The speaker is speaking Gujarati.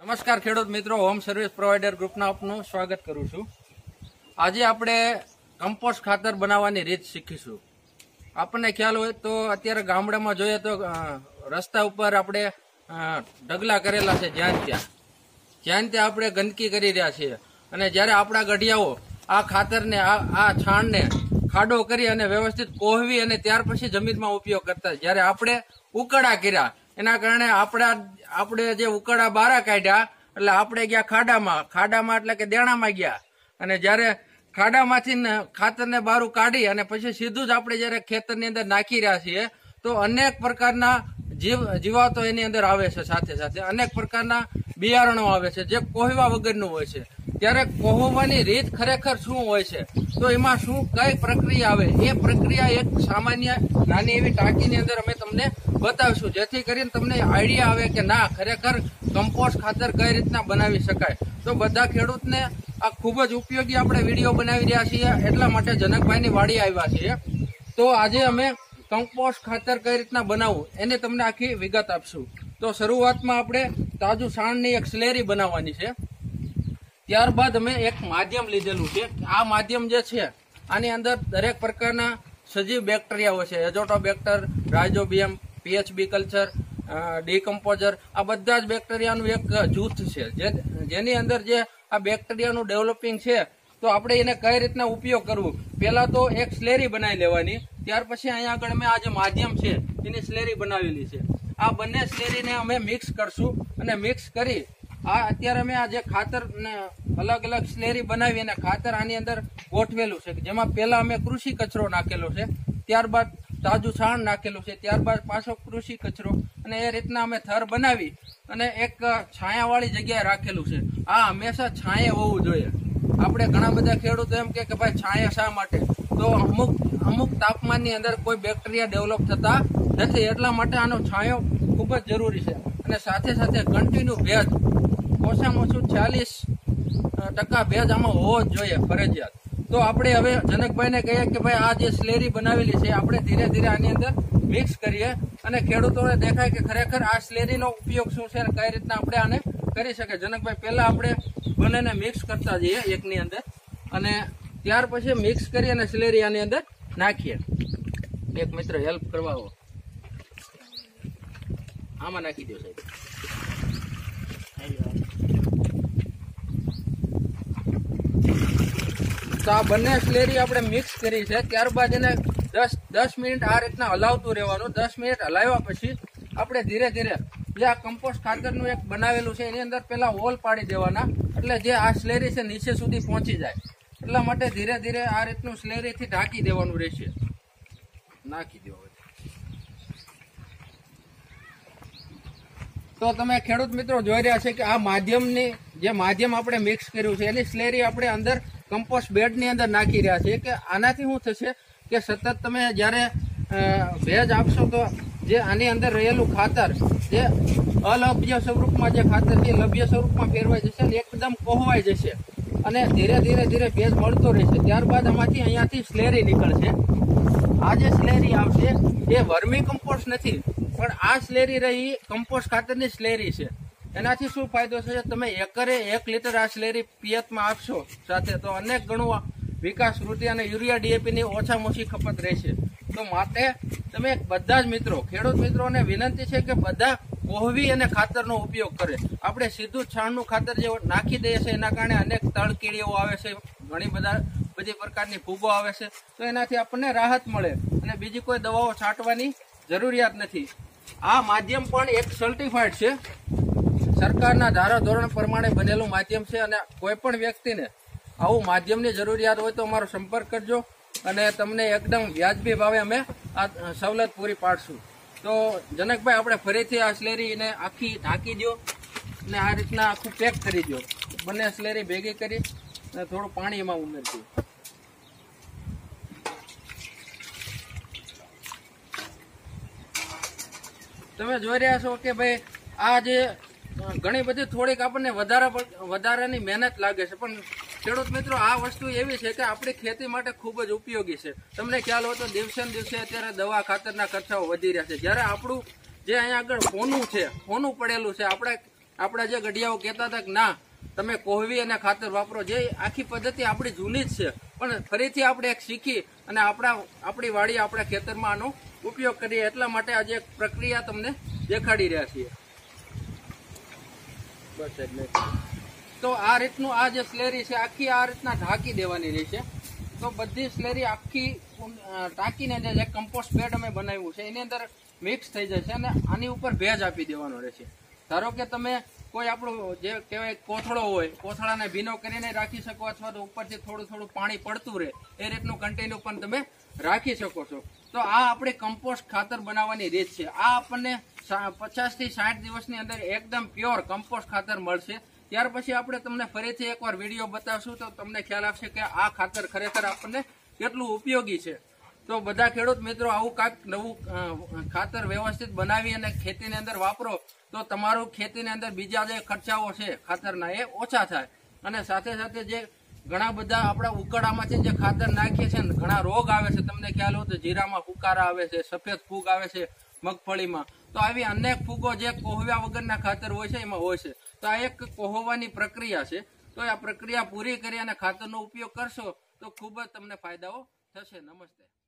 નમસ્કાર ખેડૂત મિત્રો, હોમ સર્વિસ પ્રોવાઈડર ગ્રુપના આપનું સ્વાગત કરું છું। આજે આપણે કમ્પોસ્ટ ખાતર બનાવવાની રીત શીખીશું। આપણને ખ્યાલ હોય તો અત્યારે ગામડામાં જોઈએ તો રસ્તા ઉપર આપણે ઢગલા કરેલા છે, જ્યાં ત્યાં આપણે ગંદકી કરી રહ્યા છીએ અને જ્યારે આપણા ગઢિયાઓ આ ખાતરને આ છાણને ખાડો કરી અને વ્યવસ્થિત કોહવી અને ત્યાર પછી જમીનમાં ઉપયોગ કરતા, જ્યારે આપણે ઉકળા કર્યા એના કારણે આપણે જે ઉકળા બારા કાઢ્યા એટલે આપણે ગયા ખાડામાં એટલે કે દેણામાં ગયા અને જ્યારે ખાડામાંથી ખાતરને બારું કાઢી અને પછી સીધું જ આપણે જ્યારે ખેતરની અંદર નાખી રહ્યા છીએ તો અનેક પ્રકારના જીવાતો એની અંદર આવે છે, સાથે સાથે અનેક પ્રકારના બિયારણો આવે છે જે કોહવા વગરનું હોય છે। ત્યારે કોહવાની રીત ખરેખર શું હોય છે, તો એમાં શું કઈ પ્રક્રિયા આવે, એ પ્રક્રિયા એક સામાન્ય નાની એવી ટાંકીની અંદર અમે તમને બતાવીશું, જેથી કરીને તમને આઈડિયા આવે કે ના ખરેખર કમ્પોસ્ટ ખાતર કઈ રીતના બનાવી શકાય। તો બધા ખેડૂતને આ ખૂબ જ ઉપયોગી આપણે વિડીયો બનાવી રહ્યા છીએ, એટલા માટે જનકભાઈની વાડી આવ્યા છીએ। તો આજે અમે કમ્પોસ્ટ ખાતર કઈ રીતના બનાવવું એને તમને આખી વિગત આપશું। તો શરૂઆતમાં આપણે તાજું છાણની એક સ્લેરી બનાવવાની છે, ત્યારબાદ અમે એક માધ્યમ લીધેલું છે। આ માધ્યમ જે છે આની અંદર દરેક પ્રકારના સજીવ બેક્ટેરિયા હોય છે, azotobacter, rhizobium, PHB culture, decomposer, આ બધા જ બેક્ટેરિયાનું એક જૂથ છે જેની અંદર જે આ બેક્ટેરિયાનું ડેવલપિંગ છે। તો આપણે એને કઈ રીતના ઉપયોગ કરવું, પેલા તો એક સ્લેરી બનાવી લેવાની, ત્યાર પછી અહીંયા આગળ અમે આ જે માધ્યમ છે એની સ્લેરી બનાવેલી છે। આ બંને સ્લેરીને અમે મિક્સ કરશું અને મિક્સ કરી અત્યારે અમે આ જે ખાતર અલગ અલગ સ્લેરી બનાવી અને ખાતર આની અંદર ગોઠવેલું છે, જેમાં પેલા અમે કૃષિ કચરો નાખેલો છે, ત્યારબાદ તાજું છાણ નાખેલું છે, ત્યારબાદ પાછો કૃષિ કચરો, અને એ રીતના અમે થર બનાવી અને એક છાયાવાળી જગ્યાએ રાખેલું છે। આ હંમેશા છાંયે હોવું જોઈએ। આપણે ઘણા બધા ખેડૂતો એમ કે ભાઈ છાંયા શા માટે, તો અમુક તાપમાનની અંદર કોઈ બેક્ટેરિયા ડેવલપ થતા નથી, એટલા માટે આનો છાંયો ખૂબ જ જરૂરી છે। અને સાથે સાથે કન્ટિન્યુ ભેજ, ઓછામાં ઓછું 40% ભેજ આમાં હોવો જ જોઈએ ફરજિયાત। તો આપણે હવે જનકભાઈને કહીએ કે ભાઈ આ જે સ્લેરી બનાવેલી છે આપણે ધીરે ધીરે આની અંદર મિક્સ કરીએ અને ખેડૂતોને દેખાય કે ખરેખર આ સ્લેરીનો ઉપયોગ શું છે અને કઈ રીતના આપણે આને કરી શકીએ। જનકભાઈ પહેલા આપણે બંનેને મિક્સ કરતા જઈએ એકની અંદર, અને ત્યાર પછી મિક્સ કરી અને સ્લેરી આની અંદર નાખીએ। એક મિત્ર હેલ્પ કરવા આવો, આમાં નાખી દો સાહેબ। તો આ બંને સ્લેરી આપણે મિક્સ કરી છે, ત્યારબાદ એને 10 મિનિટ આ રીતના હલાવતું રહેવાનું। 10 મિનિટ હલાવ્યા પછી આપણે ધીરે ધીરે જે આ કમ્પોસ્ટ ખાતરનું એક બનાવેલું છે એની અંદર પેલા હોલ પાડી દેવાના, એટલે જે આ સ્લેરી છે નીચે સુધી પહોંચી જાય, એટલા માટે ધીરે ધીરે આ રીતનું સ્લેરીથી ઢાંકી દેવાનું રહેશે। નાખી દો। તો તમે ખેડૂત મિત્રો જોઈ રહ્યા છે કે આ માધ્યમની જે માધ્યમ આપણે મિક્સ કર્યું છે એની સ્લેરી આપણે અંદર કમ્પોસ્ટ બેડની અંદર નાખી રહ્યા છીએ કે આનાથી શું થશે કે સતત તમે જ્યારે ભેજ આપશો તો જે આની અંદર રહેલું ખાતર જે અલભ્ય સ્વરૂપમાં જે ખાતર છે લભ્ય સ્વરૂપમાં ફેરવાઈ જશે અને એકદમ કોહવાઈ જશે અને ધીરે ધીરે ભેજ મળતો રહેશે। ત્યારબાદ આમાંથી અહીંયાથી સ્લેરી નીકળશે। આ જે સ્લેરી આવશે એ વર્મી કમ્પોસ્ટ નથી, પણ આ સ્લેરી રહી કમ્પોસ્ટ ખાતરની સ્લેરી છે। એનાથી શું ફાયદો થશે, તમે એકરે 1 લીટર આ સ્લેરી પિયતમાં આપશો સાથે તો અનેક ગણું વિકાસ વૃદ્ધિ અને યુરિયા ડીએપીની ઓછામાં ઓછી ખપત રહેશે। તો માટે તમે બધા જ મિત્રો, ખેડૂત મિત્રોને વિનંતી છે કે બધા કોહવી અને ખાતરનો ઉપયોગ કરે। આપણે સીધું છાણનું ખાતર જે નાખી દઈએ છીએ એના કારણે અનેક તળકીડીઓ આવે છે, બધી પ્રકારની ફૂગો આવે છે, તો એનાથી આપણને રાહત મળે અને બીજી કોઈ દવાઓ છાંટવાની જરૂરિયાત નથી। આ માધ્યમ પણ એક સર્ટિફાઈડ છે, સરકારના ધારા ધોરણ પ્રમાણે બનેલું માધ્યમ છે અને કોઈ પણ વ્યક્તિને આવું માધ્યમની જરૂરિયાત હોય તો અમારો સંપર્ક કરજો અને તમને એકદમ વ્યાજબી ભાવે અમે આ સવલત પૂરી પાડશું। તો જનકભાઈ આપણે ફરીથી આ સ્લેરીને આખી ઢાંકી દો અને આ રીતના આખું પેક કરી દો, બંને સ્લેરી ભેગી કરી અને થોડું પાણી એમાં ઉમેરજો। તમે જોઈ રહ્યા છો કે ભાઈ આ જે ઘણી બધી થોડીક આપણને વધારાની મહેનત લાગે છે, પણ ખેડૂત મિત્રો આ વસ્તુ એવી છે કે આપણી ખેતી માટે ખૂબ જ ઉપયોગી છે। તમને ખ્યાલ હોય તો દિવસે ને દિવસે અત્યારે દવા ખાતરના ખર્ચાઓ વધી રહ્યા છે, જ્યારે આપણું જે અહીંયા આગળ હોનું પડેલું છે, આપણે આપણા જે ગઢિયાઓ કહેતા હતા કે ના તમે કોહવી અને ખાતર વાપરો, જે આખી પદ્ધતિ આપણી જૂની જ છે, પણ ફરીથી આપણે એક શીખી અને આપણી વાડી આપણા ખેતરમાં આનો ઉપયોગ કરીએ એટલા માટે આજે એક પ્રક્રિયા તમને દેખાડી રહ્યા છીએ. બસ એટલે તો આ રીતનું આ જે સ્લેરી છે આખી આ રીતના ઢાંકી દેવાની રહેશે. તો બધી સ્લેરી આખી ટાંકીને જે કમ્પોસ્ટ બેડ અમે બનાવ્યું છે એની અંદર મિક્સ થઈ જશે અને આની ઉપર ભેજ આપી દેવાનો રહેશે. ધારો કે તમે કોઈ આપણું જે કહેવાય કોથળો હોય, કોથળાને ભીનો કરીને રાખી શકો અથવા તો ઉપરથી થોડું થોડું પાણી પડતું રહે એ રીતનું કન્ટેનર પણ તમે રાખી શકો છો. તો આ આપણી કમ્પોસ્ટ ખાતર બનાવવાની રીત છે. આ આપણને 50 થી 60 દિવસની અંદર એકદમ પ્યોર કમ્પોસ્ટ ખાતર મળશે. ત્યાર પછી આપણે તમને ફરીથી એકવાર વિડીયો બતાવશું તો તમને ખ્યાલ આવશે કે આ ખાતર ખરેખર આપણને કેટલું ઉપયોગી છે. તો બધા ખેડૂત મિત્રો આવું કાંઈક નવું ખાતર વ્યવસ્થિત બનાવી અને ખેતીની અંદર વાપરો તો તમારું ખેતીની અંદર બીજા જે ખર્ચાઓ છે ખાતરના એ ઓછા થાય. અને સાથે સાથે જે ઘણા બધા આપણા ઉકળામાંથી જે ખાતર નાખીએ છીએ ને ઘણા રોગ આવે છે, તમને ખ્યાલ હોય તો જીરામાં ફુકારા આવે છે, સફેદ ફૂગ આવે છે મગફળીમાં. તો આવી અનેક ફૂગો જે કોહવ્યા વગરના ખાતર હોય છે એમાં હોય છે. તો આ એક કોહવાની પ્રક્રિયા છે. તો આ પ્રક્રિયા પૂરી કરી અને ખાતરનો ઉપયોગ કરશો તો ખૂબ જ તમને ફાયદાઓ થશે. નમસ્તે.